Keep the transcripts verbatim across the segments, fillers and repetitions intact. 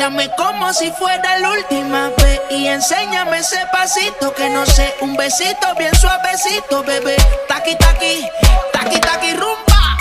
Báilame como si fuera la última vez y enséñame ese pasito que no sé, un besito bien suavecito, bebé. Taqui, taqui, taqui, taqui, rumba.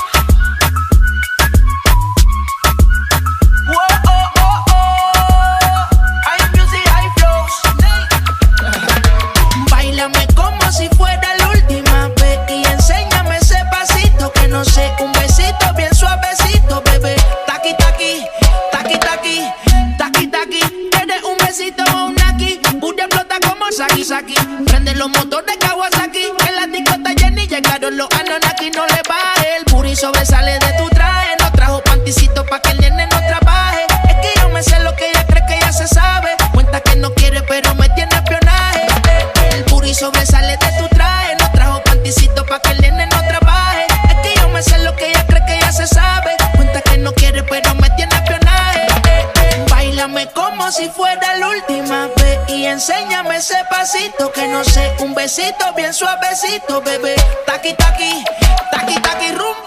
Báilame como si fuera la última vez y enséñame ese pasito que no sé, un besito bien suavecito, bebé. Taqui, taqui, taqui, taqui, taqui, taqui. ¿Quieres un besito o un aquí? Booty explota como Saki, Saki. Prende los motores Kawasaki. En la disco está llena y llegaron los Anunnaki. No le baje, el booty sobresale de tu traje. No trajo panticito pa' que el nene no trabaje. Es que yo me sé lo que ella cree que ya se sabe. Cuenta que no quiere pero me tiene espionaje. El booty sobresale de tu traje. No trajo panticito pa' que el nene no trabaje. Es que yo me sé lo que ella cree que ya se sabe. Cuenta que no quiere pero me tiene espionaje. Báilame como si fuera la última vez y enséñame ese pasito que no sé, un besito bien suavecito, bebé. Taqui, taqui, taqui, taqui, rumba.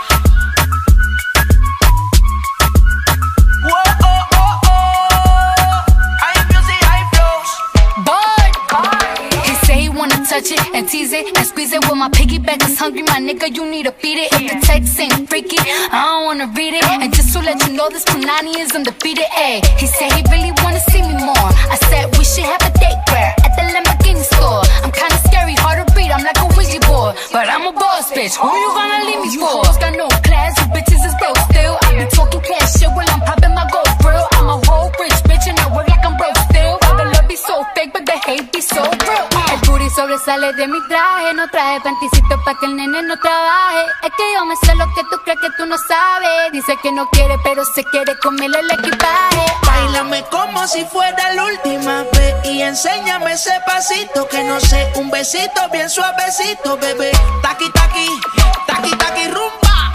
Touch it and tease it and squeeze it. Well, my piggyback is hungry, my nigga, you need to feed it. If the text ain't freaky, I don't wanna read it. And just to let you know, this Punani is undefeated. Ayy, he said he really wanna see me more. I said we should have a date where at the Lamborghini store. I'm kinda scary, hard to read, I'm like a Ouija board, but I'm a boss bitch. Who you gonna leave me for? Got no class, you bitches is broke still. I be talking cash shit while I'm popping my gold grill. I'm a whole rich bitch and I work like I'm broke still. The love be so fake, but the hate be so real. El booty sobresale de mi traje, no traje panticito pa' que el nene no trabaje. Es que yo me sé lo que tú crees que tú no sabes. Dice que no quiere, pero se quiere comerle el equipaje. Báilame como si fuera la última vez y enséñame ese pasito que no sé, un besito bien suavecito, bebé. Taqui, taqui, taqui, taqui, rumba.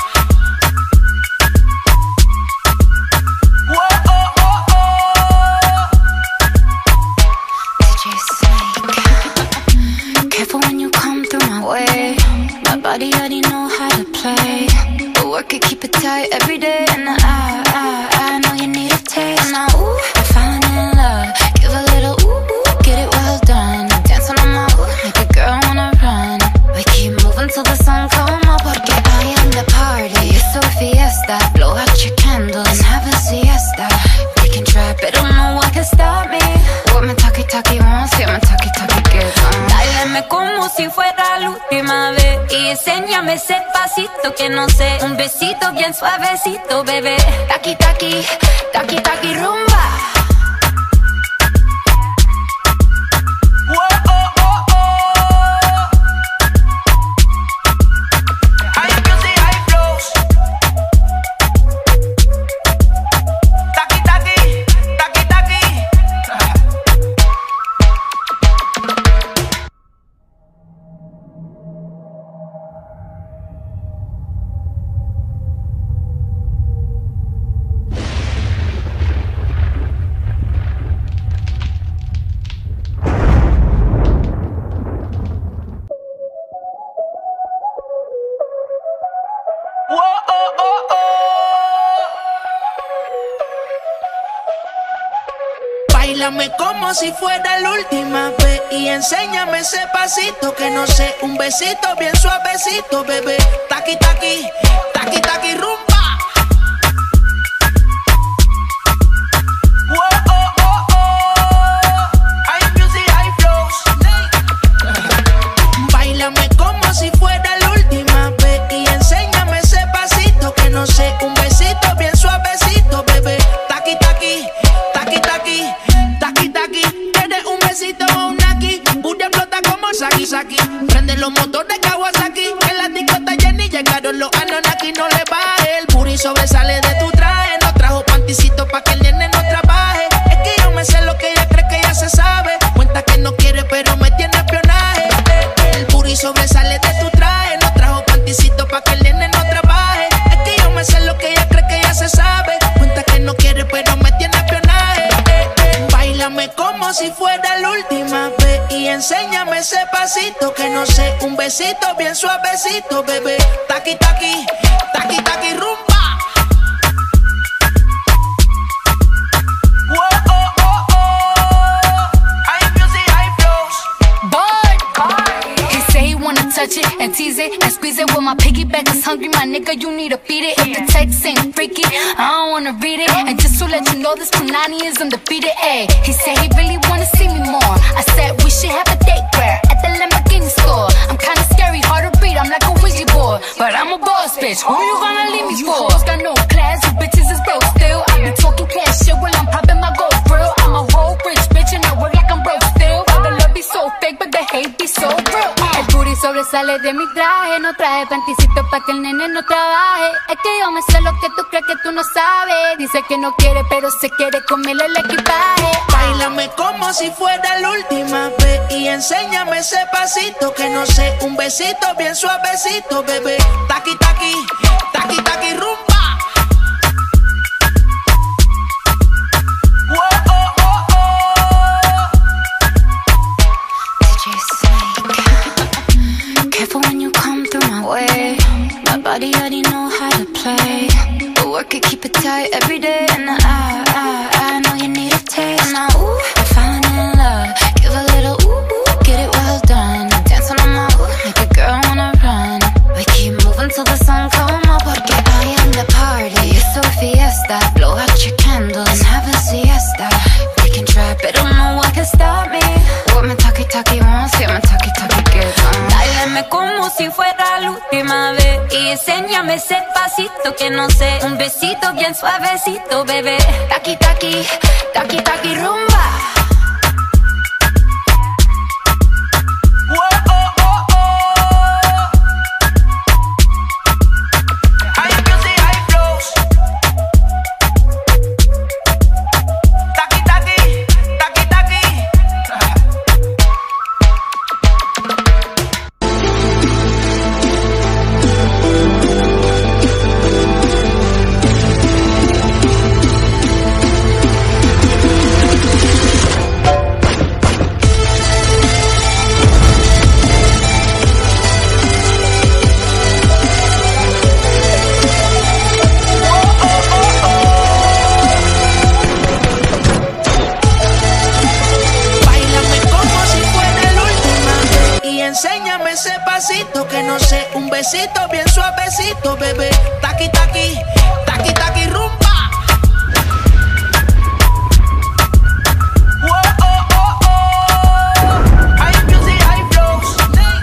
Careful when you come through my way. My body already know how to play. But work it, keep it tight every day. And I, I, I know you need a taste. And I, ooh, I'm falling in love. Give a little ooh, ooh, get it well done. Dancing on my ooh, make a girl wanna run. We keep moving till the sun come up. Porque I am the party. It's so fiesta. Blow out your candles and have a siesta. We can try, but don't know what can stop me. What my talkie talkie wants, get my talkie talkie gets on. Dáleme como si fuera la última vez y enséñame ese pasito que no sé, un besito bien suavecito, bebé. Taqui, taqui, taqui, taqui, rumba. Báilame como si fuera la última vez y enséñame ese pasito que no sé, un besito bien suavecito, bebé. Taqui, taqui, taqui, taqui, rumba. Báilame como si fuera la última vez y enséñame ese pasito que no sé, un besito bien suavecito, bebé. Taqui, taqui, taqui, taqui, taqui, taqui. ¿Quieres un besito o un aquí? Booty explota como Saki, Saki. Prende los motores Kawasaki. En la disco está llena y llegaron los Anunnaki. No le baje, el booty sobresale de tu traje. No trajo panticito pa' que el nene no trabaje. Es que yo me sé lo que ella cree que ya se sabe. Cuenta que no quiere pero me tiene espionaje. El booty sobresale de tu traje. No trajo panticito pa' que el nene no trabaje. Es que yo me sé lo que ella cree que ya se sabe. Cuenta que no quiere pero me tiene espionaje. Báilame como si fuera la última vez y enséñame ese pasito que no sé, un besito bien suavecito, bebé. Taqui, taqui, taqui, taqui, rumba. and tease it and squeeze it. With my piggyback is hungry, my nigga, you need to feed it. If the text ain't freaky, I don't wanna read it. And just to let you know, this Punani is undefeated. Ayy, he said he really wanna see me more. I said we should have a date where at the Lamborghini store. I'm kinda scary, hard to read, I'm like a Ouija board, but I'm a boss bitch. Who you gonna leave me for? Got no class, you bitches is broke still. I be talking cash shit while I'm popping my gold grill. I'm a whole rich bitch and I work like I'm broke still. But the love be so fake, but the hate be so real. El booty sobresale de mi traje, no traje panticito pa' que el nene no trabaje. Es que yo me sé lo que tú crees que tú no sabes. Dice que no quiere, pero se quiere comerle el equipaje. Báilame como si fuera la última vez y enséñame ese pasito que no sé, un besito bien suavecito, bebé. Taqui, taqui, taqui, taqui, rumba. Careful when you come through my way. My body already know how to play. But work it, keep it tight every day. And I, I, I know you need a taste. And now, ooh, I'm falling in love. Give a little ooh, ooh, get it well done. Dancing on my ooh, make a girl wanna run. We keep moving till the sun come up. Porque I am the party. It's so fiesta. Blow out your candles and have a siesta. We can try, but don't know what can stop me. What me talkie talkie wants, yeah, me talkie talkie gets on. Dáleme como si fuera la última vez y enséñame ese pasito que no sé, un besito bien suavecito, bebé. Taqui taqui, taqui taqui rumba. Enséñame ese pasito que no sé, un besito bien suavecito, bebé. Taqui, taqui, taqui, taqui, rumba. Whoa, oh, oh, oh. High music, high flows.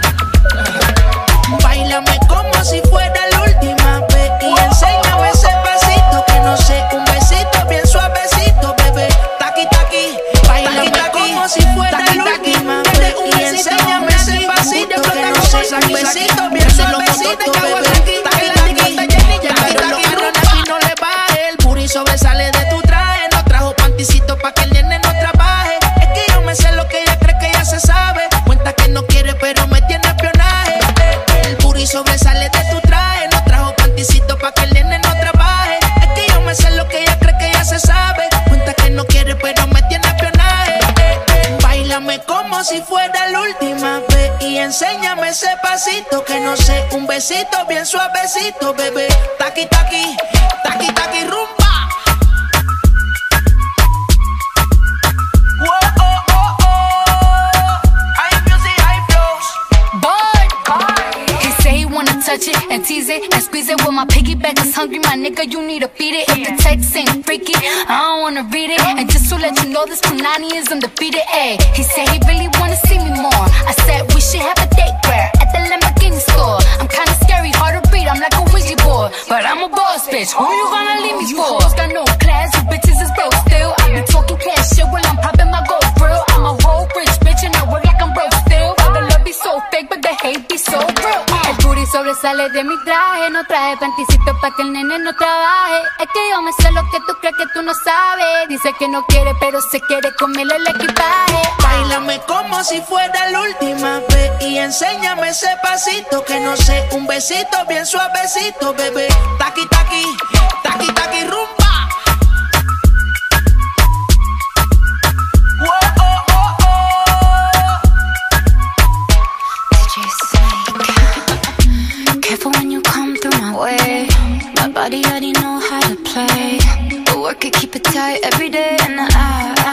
Báilame como si fuera la última vez y enséñame ese pasito que no sé, un besito bien suavecito, bebé. Taqui, taqui, báilame como si fuera la última vez y enséñame ese pasito que no sé, un besito bien suavecito, bebé. Taqui, taqui, taqui, taqui, no le baje. El booty sobresale de tu traje. No trajo panticito pa' que el nene no trabaje. Es que yo me sé lo que ella cree que ya se sabe. Cuenta que no quiere pero me tiene espionaje. El booty sobresale de tu traje. No trajo panticito pa' que el nene no trabaje. Es que yo me sé lo que ella cree que ya se sabe. Cuenta que no quiere pero me tiene espionaje. Báilame como si fuera la última vez y enséñame ese pasito que no sé, un besito bien suavecito, bebé. Taqui, taqui, taqui, taqui, rumba. Whoa, oh, oh, oh. High music, high flows. Boy, he say he wanna touch it and tease it and squeeze it. With my piggyback is hungry, my nigga, you need to feed it. If the text ain't freaky, I don't wanna read it. And just to let you know, this Punani is undefeated. Ayy, he said he really wanna see me more. I said we should have a date where at the Lamborghini store. I'm kinda scary, hard to read, I'm like a Ouija board, but I'm a boss bitch. Who you gonna leave me for? Got no class, you bitches is broke still. I be talking cash shit while I'm popping my gold grill. I'm a whole rich bitch and I work like I'm broke still. But the love be so fake, but the hate be so real. El booty sobresale de mi traje, no traje panticito pa' que el nene no trabaje. Es que yo me sé lo que tú crees que tú no sabes. Dice que no quiere, pero se quiere comerle el equipaje. Báilame como si fuera la última vez y enséñame ese pasito que no sé, un besito bien suavecito, bebé. Taqui, taqui, taqui, taqui, rumba. Whoa, oh, oh, oh. D J Snake. Careful when you come through my way. My body already know how to play. But work it, keep it tight every day. And I